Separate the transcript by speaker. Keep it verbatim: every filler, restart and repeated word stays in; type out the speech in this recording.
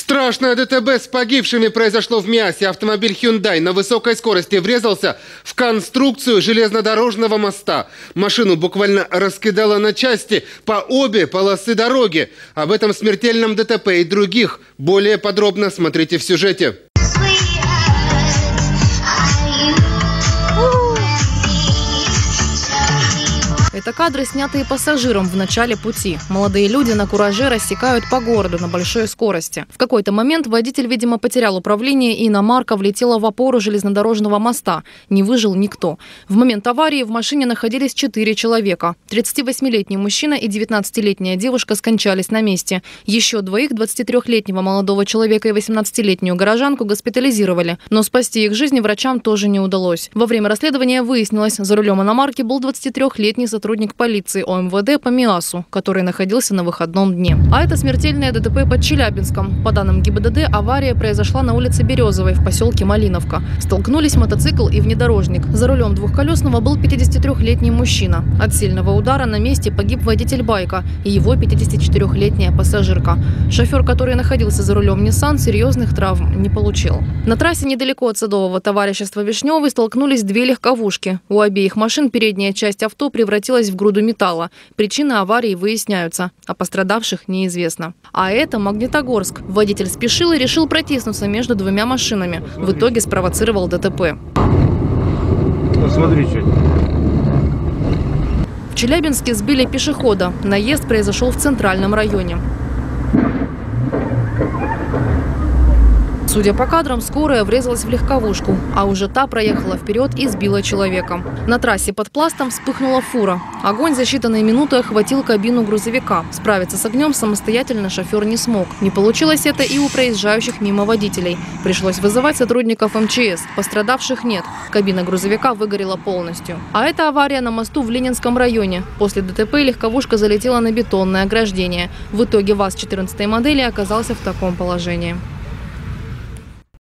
Speaker 1: Страшное ДТП с погибшими произошло в Миасе. Автомобиль Hyundai на высокой скорости врезался в конструкцию железнодорожного моста. Машину буквально раскидало на части по обе полосы дороги. Об этом смертельном ДТП и других более подробно смотрите в сюжете.
Speaker 2: Это кадры, снятые пассажиром в начале пути. Молодые люди на кураже рассекают по городу на большой скорости. В какой-то момент водитель, видимо, потерял управление, и иномарка влетела в опору железнодорожного моста. Не выжил никто. В момент аварии в машине находились четыре человека. тридцативосьмилетний мужчина и девятнадцатилетняя девушка скончались на месте. Еще двоих, двадцатитрёхлетнего молодого человека и восемнадцатилетнюю горожанку, госпитализировали. Но спасти их жизни врачам тоже не удалось. Во время расследования выяснилось, за рулем иномарки был двадцатитрёхлетний сотрудник сотрудник полиции ОМВД по Миасу, который находился на выходном дне. А это смертельное ДТП под Челябинском. По данным ГИБДД, авария произошла на улице Березовой в поселке Малиновка. Столкнулись мотоцикл и внедорожник. За рулем двухколесного был пятидесятитрёхлетний мужчина. От сильного удара на месте погиб водитель байка и его пятидесятичетырёхлетняя пассажирка. Шофер, который находился за рулем Nissan, серьезных травм не получил. На трассе недалеко от Садового товарищества Вишневый столкнулись две легковушки. У обеих машин передняя часть авто превратилась в груду металла. Причины аварии выясняются, а пострадавших неизвестно. А это Магнитогорск. Водитель спешил и решил протиснуться между двумя машинами. В итоге спровоцировал ДТП.
Speaker 3: Посмотри, что.
Speaker 2: В Челябинске сбили пешехода. Наезд произошел в центральном районе. Судя по кадрам, скорая врезалась в легковушку, а уже та проехала вперед и сбила человека. На трассе под Пластом вспыхнула фура. Огонь за считанные минуты охватил кабину грузовика. Справиться с огнем самостоятельно шофер не смог. Не получилось это и у проезжающих мимо водителей. Пришлось вызывать сотрудников эм че эс. Пострадавших нет. Кабина грузовика выгорела полностью. А это авария на мосту в Ленинском районе. После ДТП легковушка залетела на бетонное ограждение. В итоге ВАЗ четырнадцатой модели оказался в таком положении.